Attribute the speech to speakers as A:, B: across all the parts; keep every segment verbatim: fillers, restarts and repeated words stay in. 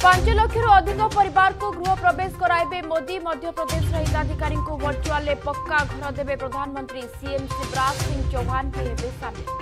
A: पांच लाख अधिक परिवार को गृह प्रवेश कराइबे मोदी। मध्य प्रदेश हिताधिकारी को वर्चुअल पक्का घर देवे प्रधानमंत्री। सीएम शिवराज सिंह चौहान भी हेबे शामिल।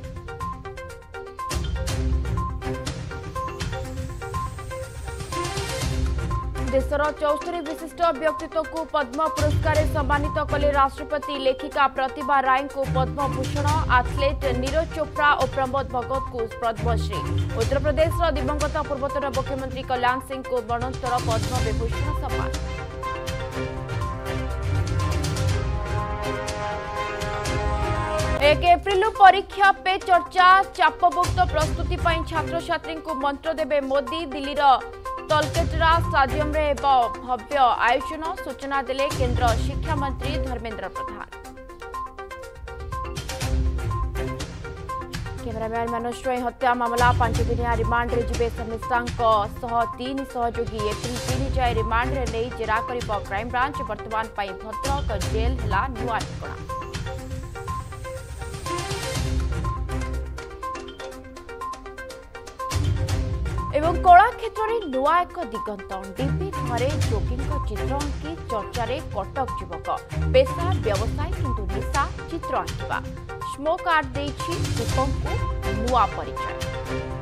A: देशर चौस्तरी विशिष्ट व्यक्तित्व को पद्म पुरस्कार सम्मानित कले राष्ट्रपति। लेखिका प्रतिभा राय को पद्म भूषण, एथलीट नीरज चोप्रा और प्रमोद भगत को पद्मश्री। उत्तर प्रदेश दिवंगत पूर्वतन मुख्यमंत्री कल्याण सिंह को मरणोत्तर पद्म विभूषण सम्मान। एक एप्रिल परीक्षा पे चर्चा। चापमुक्त प्रस्तुति छात्र छात्री को मंत्र देवे मोदी। दिल्लीर तलकेटरा स्टाडियम रे भव्य आयोजन। सूचना देले केंद्र शिक्षा मंत्री धर्मेंद्र प्रधान। कैमरामैन मनोज रॉय हत्या मामला पांच दिनिया रिमांड रे जिबे शर्मिष्ठा सह तीन सहयोगी। एप्रिल तीन जाए रिमांड रे नहीं जेरा करिब क्राइमब्रांच। वर्तमान पाई भद्रक जेल हेला नुआ ठिकाना। एवं कला क्षेत्र में नुआ एक दिगंत। डीपी घरे जोगी चित्र आंकी चर्चार कटक युवक। पेशा व्यवसाय किंतु निशा चित्र आंकिबा। स्मोक आर्ट देछि दीपक को नुआ परिचय।